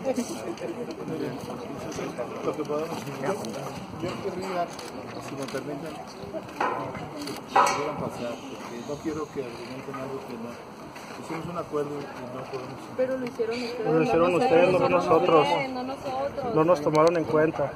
Lo que podemos hacer, yo querría, si me permiten, que pudieran pasar, porque no quiero que argumenten algo que no. Hicimos un acuerdo y no podemos. Pero lo hicieron ustedes. Lo hicieron ustedes, no nosotros. No nosotros. No nos tomaron en cuenta.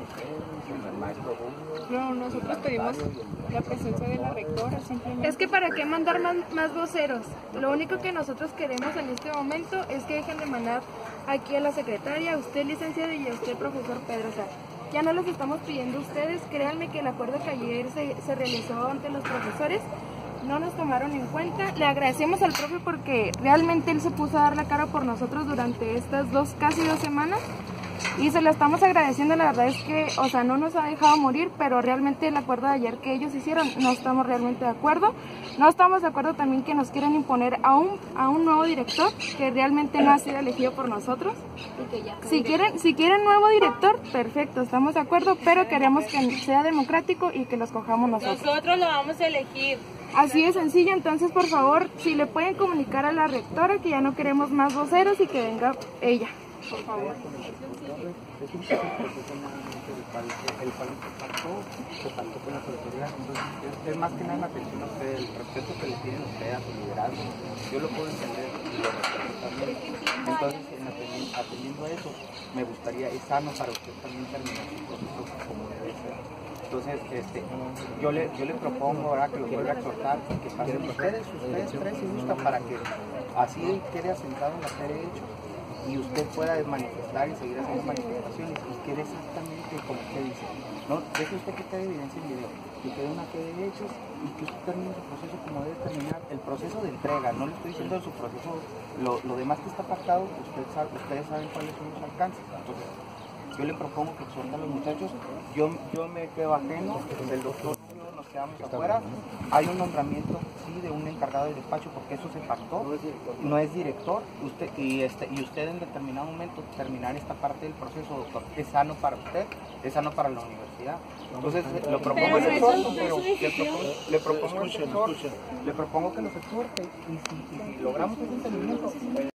No, nosotros pedimos la presencia de la rectora, simplemente. Es que para qué mandar más voceros. Lo único que nosotros queremos en este momento es que dejen de mandar aquí a la secretaria, a usted licenciado y a usted profesor Pedro. O sea, ya no los estamos pidiendo a ustedes. Créanme que el acuerdo que ayer se realizó ante los profesores no nos tomaron en cuenta. Le agradecemos al profe porque realmente él se puso a dar la cara por nosotros durante estas casi dos semanas. Y se lo estamos agradeciendo, la verdad es que, o sea, no nos ha dejado morir, pero realmente el acuerdo de ayer que ellos hicieron, no estamos realmente de acuerdo. No estamos de acuerdo también que nos quieran imponer a un nuevo director, que realmente no ha sido elegido por nosotros. Si quieren nuevo director, perfecto, estamos de acuerdo, pero queremos que sea democrático y que los cojamos nosotros. Nosotros lo vamos a elegir. Así de sencillo, entonces por favor, si le pueden comunicar a la rectora que ya no queremos más voceros y que venga ella. Por favor. Es un proceso nuevamente del cual se pactó con las autoridades, entonces es más que nada la atención a usted, el respeto que le tienen a usted a su liderazgo, yo lo puedo entender y lo respeto también, entonces atendiendo a eso, me gustaría, es sano para usted también terminar su proceso como debe ser. Entonces, yo le propongo ahora que lo vuelva a exhortar, que pasen ustedes tres si gustan, para que así quede asentado en la serie de hechos y usted pueda manifestar y seguir haciendo manifestaciones y quede exactamente como usted dice. No, deje usted que quede evidencia en video, que quede una serie de hechos y que usted termine su proceso como debe terminar, el proceso de entrega. No le estoy diciendo de su proceso, lo demás que está pactado, ustedes saben cuáles son los alcances. Entonces, yo le propongo que exhorten a los muchachos, yo me quedo ajeno, del doctor nos quedamos afuera, hay un nombramiento sí de un encargado de despacho porque eso se pactó, no es director, y usted en determinado momento terminar esta parte del proceso, doctor, es sano para usted, es sano para la universidad. Entonces lo propongo le propongo que los exhorte y si logramos ese entendimiento